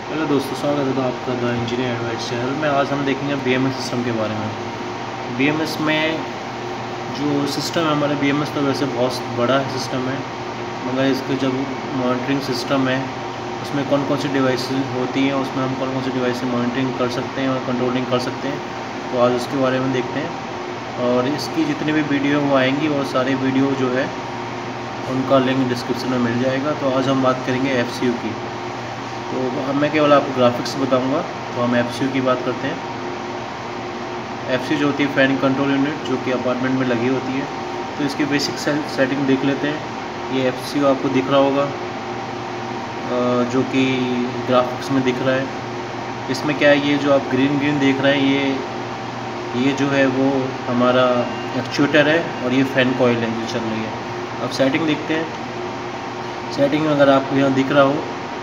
Hello दोस्तों, स्वागत है आपका द इंजीनियर एडवाइस चैनल में। आज हम देखेंगे बीएमएस सिस्टम के बारे में। बीएमएस में जो सिस्टम है हमारे, बीएमएस तो वैसे बहुत बड़ा सिस्टम है, मगर इसके जब मॉनिटरिंग सिस्टम है उसमें कौन कौन सी डिवाइस होती हैं, उसमें हम कौन कौन सी डिवाइस से मॉनिटरिंग कर सकते हैं और कंट्रोलिंग कर सकते हैं, तो आज उसके बारे में देखते हैं। और इसकी जितनी भी वीडियो वो आएंगी वो सारे वीडियो जो है उनका लिंक डिस्क्रिप्शन में मिल जाएगा। तो आज हम बात करेंगे एफसीयू की। तो अब मैं केवल आपको ग्राफिक्स बताऊंगा, तो हम एफसीयू की बात करते हैं। एफसीयू जो होती है फैन कंट्रोल यूनिट, जो कि अपार्टमेंट में लगी होती है। तो इसकी बेसिक सेटिंग देख लेते हैं। ये एफसीयू आपको दिख रहा होगा, जो कि ग्राफिक्स में दिख रहा है। इसमें क्या है, ये जो आप ग्रीन ग्रीन देख रहे हैं, ये जो है वो हमारा एक्चुएटर है और ये फ़ैन कॉइल है जो चल रही है। अब सेटिंग देखते हैं। सेटिंग में अगर आपको यहाँ दिख रहा हो,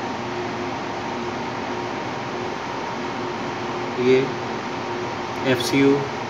ये एफसीयू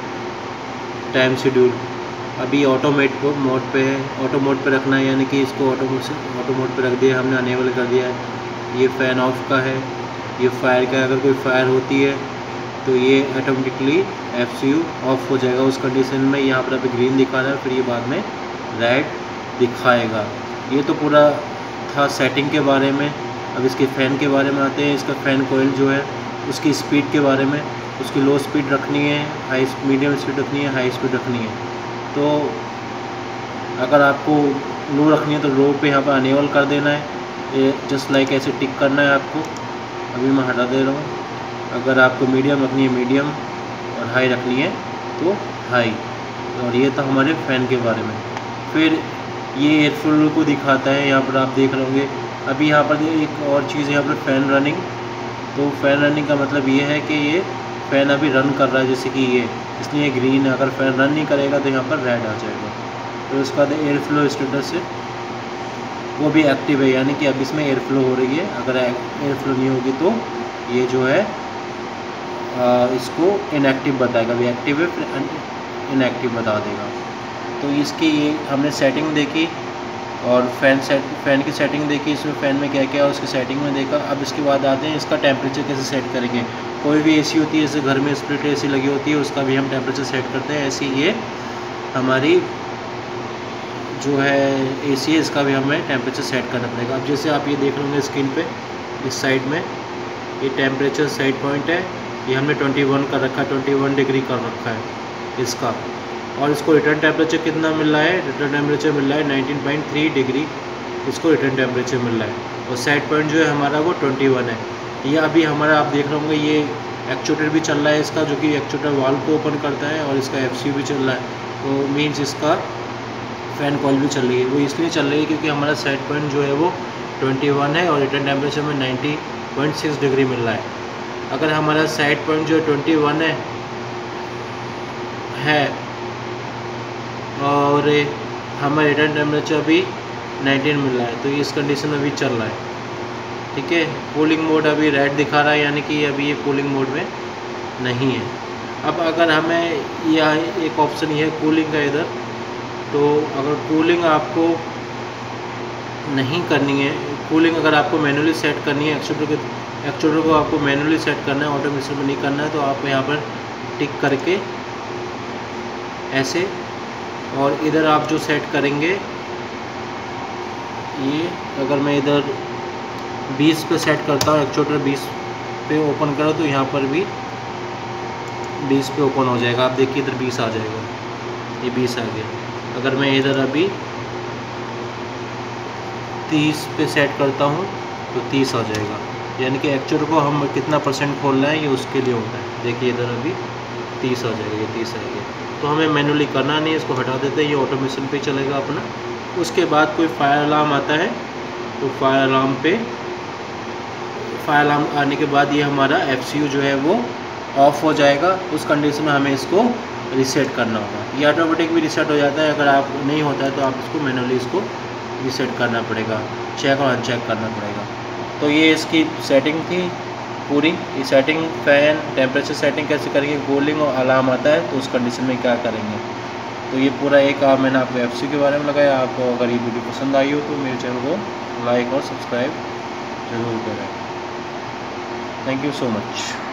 टाइम शेड्यूल अभी मोड पे है। ऑटो मोड पे रखना है, यानी कि इसको ऑटो मोड पे रख दिया हमने, अनेबल कर दिया है। ये फ़ैन ऑफ का है, ये फायर का है। अगर कोई फायर होती है तो ये ऑटोमेटिकली एफसीयू ऑफ हो जाएगा उस कंडीशन में। यहाँ पर अभी ग्रीन दिखा रहा है, फिर ये बाद में रेड दिखाएगा। ये तो पूरा था सेटिंग के बारे में। अब इसके फ़ैन के बारे में आते हैं। इसका फ़ैन कोयल जो है उसकी स्पीड के बारे में, उसकी लो स्पीड रखनी है, मीडियम स्पीड रखनी है, हाई स्पीड रखनी है। तो अगर आपको लो रखनी है तो लो पे यहाँ पर अनेबल कर देना है। ये जस्ट लाइक ऐसे टिक करना है आपको। अभी मैं हटा दे रहा हूँ। अगर आपको मीडियम रखनी है मीडियम और हाई रखनी है तो हाई। और ये था हमारे फ़ैन के बारे में। फिर ये एयर फ्लो को दिखाता है, यहाँ पर आप देख रहे होंगे। अभी यहाँ पर एक और चीज़ है, यहाँ पर फ़ैन रनिंग। तो फ़ैन रनिंग का मतलब ये है कि ये फ़ैन अभी रन कर रहा है, जैसे कि ये, इसलिए ग्रीन है। अगर फ़ैन रन नहीं करेगा तो यहाँ पर रेड आ जाएगा। तो उसके बाद एयर फ्लो स्टेटस है, वो भी एक्टिव है, यानी कि अब इसमें एयर फ्लो हो रही है। अगर एयर फ्लो नहीं होगी तो ये जो है इसको इनएक्टिव बताएगा। अभी एक्टिव है फिर इनएक्टिव बता देगा। तो इसकी ये हमने सेटिंग देखी और फ़ैन की सेटिंग देखी। इसमें फ़ैन में क्या क्या है उसकी सेटिंग में देखा। अब इसके बाद आते हैं इसका टेम्परेचर कैसे सेट करेंगे। कोई भी एसी होती है, जैसे घर में स्प्लिट एसी लगी होती है, उसका भी हम टेम्परेचर सेट करते हैं। ऐसे ये हमारी जो है एसी है, इसका भी हमें टेम्परेचर सेट करना पड़ेगा। अब जैसे आप ये देख लेंगे स्क्रीन पे, इस साइड में ये टेम्परेचर सेट पॉइंट है, ये हमने 21 कर रखा है, 21 डिग्री कर रखा है इसका। और इसको रिटर्न टेम्परेचर कितना मिल रहा है, रिटर्न टेम्परेचर मिल रहा है 19.3 डिग्री, इसको रिटर्न टेम्परेचर मिल रहा है। और सेट पॉइंट जो है हमारा वो 21 है। ये अभी हमारा आप देख रहे होंगे, ये एक्चुएटर भी चल रहा है इसका, जो कि एक्चुएटर वाल्व को ओपन करता है, और इसका एफसीयू भी चल रहा है। तो मीन्स इसका फ़ैन कॉइल भी चल रही है। वो इसलिए चल रही है क्योंकि हमारा सेट पॉइंट जो है वो 21 है और रिटर्न टेम्परेचर में 90.6 डिग्री मिल रहा है। अगर हमारा सेट पॉइंट जो 21 है और हमारा रिटर्न टेम्परेचर अभी 19 मिल रहा है, तो ये इस कंडीशन में अभी चल रहा है। ठीक है। कूलिंग मोड अभी रेड दिखा रहा है, यानी कि अभी ये कूलिंग मोड में नहीं है। अब अगर हमें यह एक ऑप्शन ये है कूलिंग का इधर, तो अगर कूलिंग आपको नहीं करनी है, कूलिंग अगर आपको मैनुअली सेट करनी है, एक्चुएटर को आपको मैनुअली सेट करना है, ऑटोमेशन में नहीं करना है, तो आप यहाँ पर टिक करके ऐसे, और इधर आप जो सेट करेंगे, ये अगर मैं इधर 20 पे सेट करता हूँ, एक्चुएटर 20 पे ओपन करो, तो यहाँ पर भी 20 पे ओपन हो जाएगा। आप देखिए इधर 20 आ जाएगा, ये 20 आ गया। अगर मैं इधर अभी 30 पे सेट करता हूँ तो 30 आ जाएगा, यानी कि एक्चुएटर को हम कितना परसेंट खोल रहे हैं ये उसके लिए होता है। देखिए इधर अभी 30 आ जाएगा, ये 30 आ गया। तो हमें मैनुअली करना नहीं है, इसको हटा देते हैं, ये ऑटोमेशन पे चलेगा अपना। उसके बाद कोई फायर अलार्म आता है, तो फायर अलार्म आने के बाद ये हमारा एफसीयू जो है वो ऑफ हो जाएगा। उस कंडीशन में हमें इसको रीसेट करना होगा। ये ऑटोमेटिक भी रीसेट हो जाता है, अगर आप नहीं होता है तो आप इसको मैनुअली इसको रीसेट करना पड़ेगा, चेक और अनचेक करना पड़ेगा। तो ये इसकी सेटिंग थी पूरी। ये सेटिंग, फ़ैन टेम्परेचर सेटिंग कैसे करेंगे, कूलिंग और अलार्म आता है तो उस कंडीशन में क्या करेंगे। तो ये पूरा एक मैंने आपको एफसीयू के बारे में लगाया। आपको अगर ये वीडियो पसंद आई हो तो मेरे चैनल को लाइक और सब्सक्राइब ज़रूर करें। Thank you so much.